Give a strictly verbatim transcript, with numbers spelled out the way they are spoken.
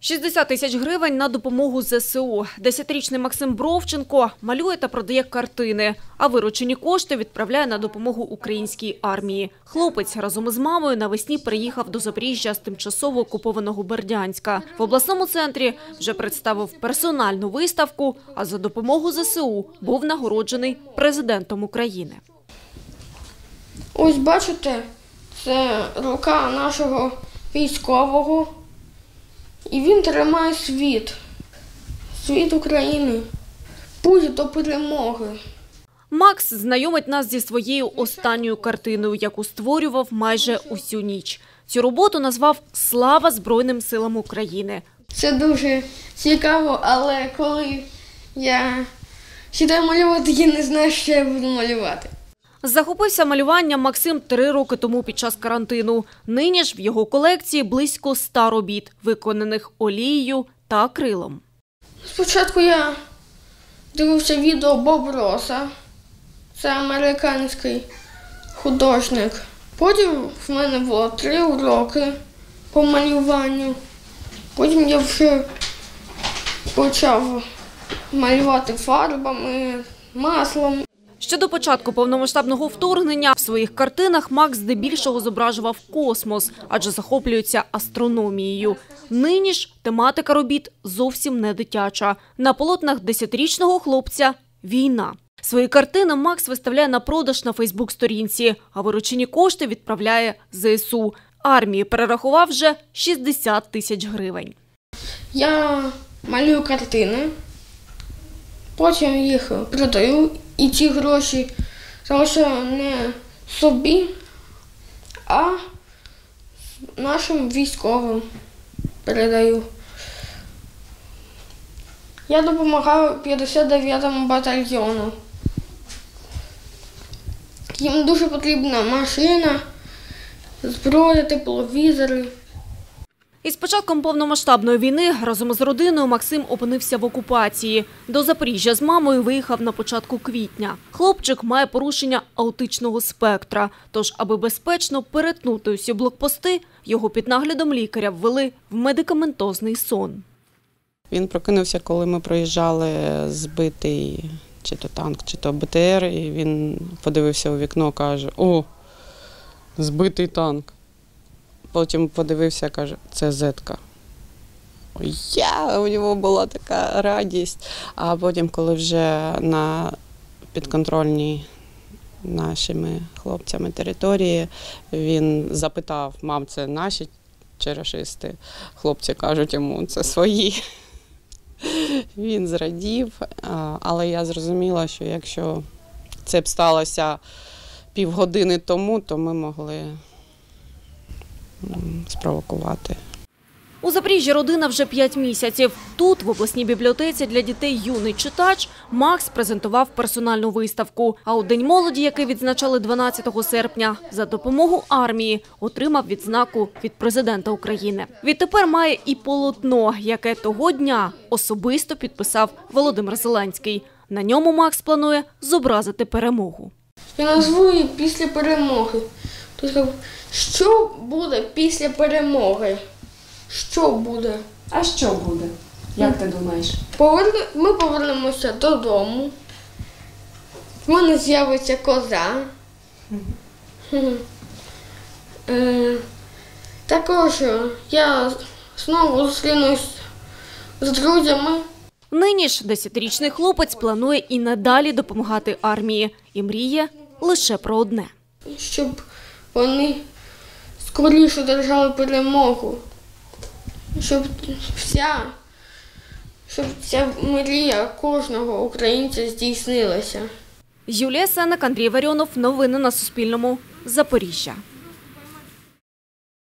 шістдесят тисяч гривень на допомогу зе се у. Десятирічний Максим Бровченко малює та продає картини, а виручені кошти відправляє на допомогу українській армії. Хлопець разом із мамою навесні приїхав до Запоріжжя з тимчасово окупованого Бердянська. В обласному центрі вже представив персональну виставку, а за допомогу зе се у був нагороджений президентом України. Ось бачите, це рука нашого військового. І він тримає світ, світ України, путь до перемоги. Макс знайомить нас зі своєю останньою картиною, яку створював майже усю ніч. Цю роботу назвав «Слава Збройним силам України». Це дуже цікаво, але коли я сідаю малювати, я не знаю, що я буду малювати. Захопився малюванням Максим три роки тому під час карантину. Нині ж в його колекції близько ста робіт, виконаних олією та акрилом. Спочатку я дивився відео Боб Роса, це американський художник. Потім в мене було три уроки по малюванню. Потім я вже почав малювати фарбами, маслом. Ще до початку повномасштабного вторгнення в своїх картинах Макс здебільшого зображував космос, адже захоплюється астрономією. Нині ж тематика робіт зовсім не дитяча. На полотнах десятирічного хлопця – війна. Свої картини Макс виставляє на продаж на фейсбук-сторінці, а виручені кошти відправляє зе ес у. Армії перерахував вже шістдесят тисяч гривень. Я малюю картини, потім їх продаю. І ці гроші залишаю не собі, а нашим військовим передаю. Я допомагаю п'ятдесят дев'ятому батальйону. Їм дуже потрібна машина, зброя, тепловізори. Із початком повномасштабної війни разом із родиною Максим опинився в окупації. До Запоріжжя з мамою виїхав на початку квітня. Хлопчик має порушення аутичного спектра. Тож, аби безпечно перетнути усі блокпости, його під наглядом лікаря ввели в медикаментозний сон. Він прокинувся, коли ми проїжджали збитий чи то танк, чи то бе те ер, і він подивився у вікно, каже: «О, збитий танк». Потім подивився, каже: «Це зетка». Я, у нього була така радість. А потім, коли вже на підконтрольній нашими хлопцями території, він запитав: «Мам, це наші чи рашисти?» Хлопці кажуть йому: «Це свої». Він зрадів, але я зрозуміла, що якщо це б сталося півгодини тому, то ми могли спровокувати. У Запоріжжі родина вже п'ять місяців. Тут, в обласній бібліотеці для дітей «Юний читач», Макс презентував персональну виставку. А у День молоді, який відзначали дванадцятого серпня, за допомогу армії отримав відзнаку від президента України. Відтепер має і полотно, яке того дня особисто підписав Володимир Зеленський. На ньому Макс планує зобразити перемогу. Я назву її «Після перемоги». Тобто, що буде після перемоги? Що буде? А що буде? Як ти думаєш? Поверне... Ми повернемося додому. В мене з'явиться коза. Е... Також я знову зустрінусь з друзями. Нині ж десятирічний хлопець планує і надалі допомагати армії. І мріє лише про одне. Щоб вони скоріше одержали перемогу. Щоб вся, щоб ця мрія кожного українця здійснилася. Юлія Сенник, Андрій Варіонов. Новини на Суспільному. Запоріжжя.